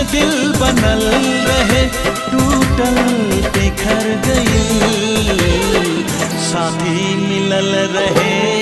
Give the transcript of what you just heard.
दिल बनल रहे टूटल बिखर गई। साथी मिलल रहे